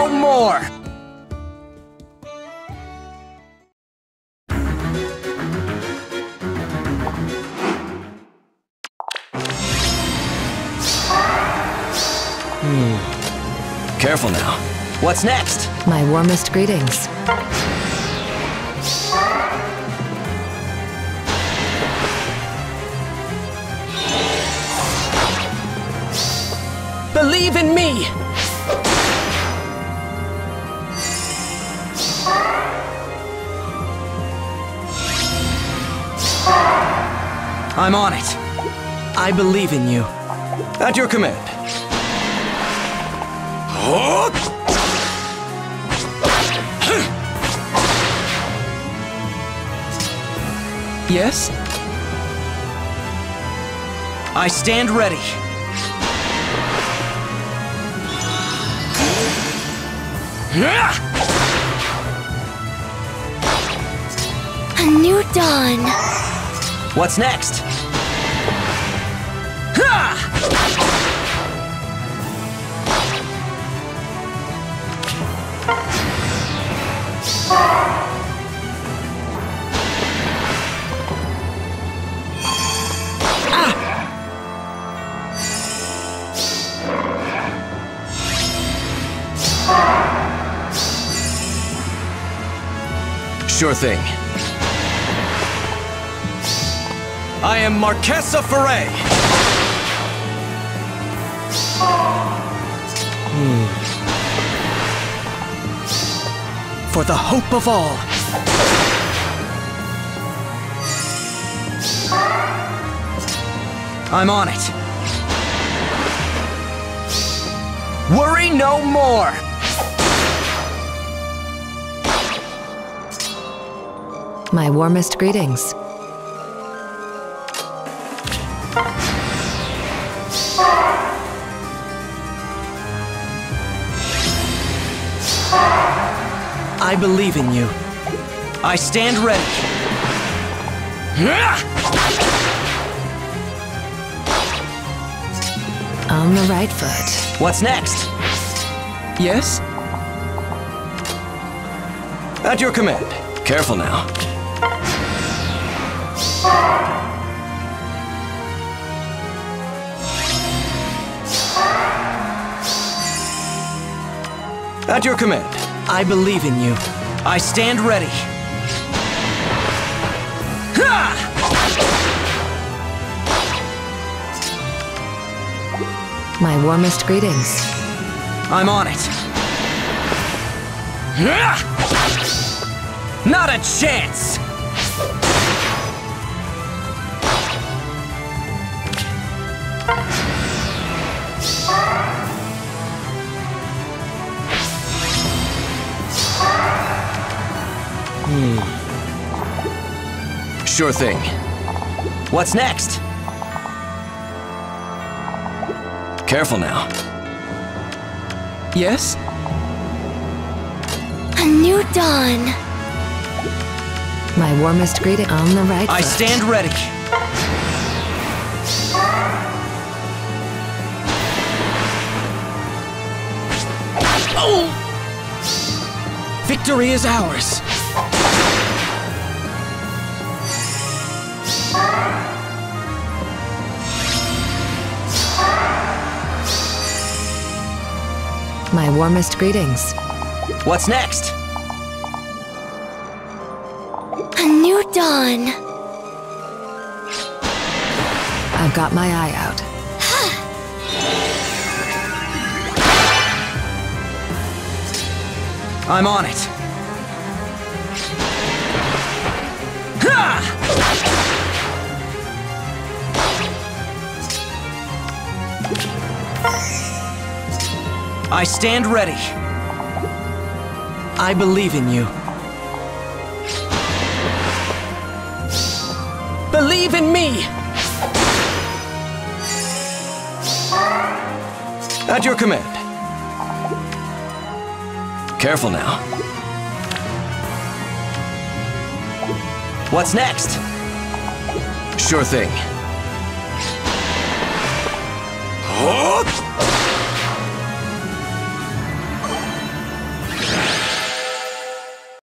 no more! Careful now. What's next? My warmest greetings. Believe in me! I'm on it. I believe in you. At your command. Yes? I stand ready. A new dawn. What's next? Sure thing. I am Marquesa Foray. For the hope of all. I'm on it. Worry no more. My warmest greetings. I believe in you. I stand ready. On the right foot. What's next? Yes? At your command. Careful now. At your command. I believe in you. I stand ready. My warmest greetings. I'm on it. Not a chance! Sure thing. What's next? Careful now. Yes? A new dawn. My warmest greeting. On the right foot. I stand ready. Oh! Victory is ours. My warmest greetings. What's next? A new dawn. I've got my eye out. I'm on it. I stand ready. I believe in you. Believe in me! At your command. Careful now. What's next? Sure thing.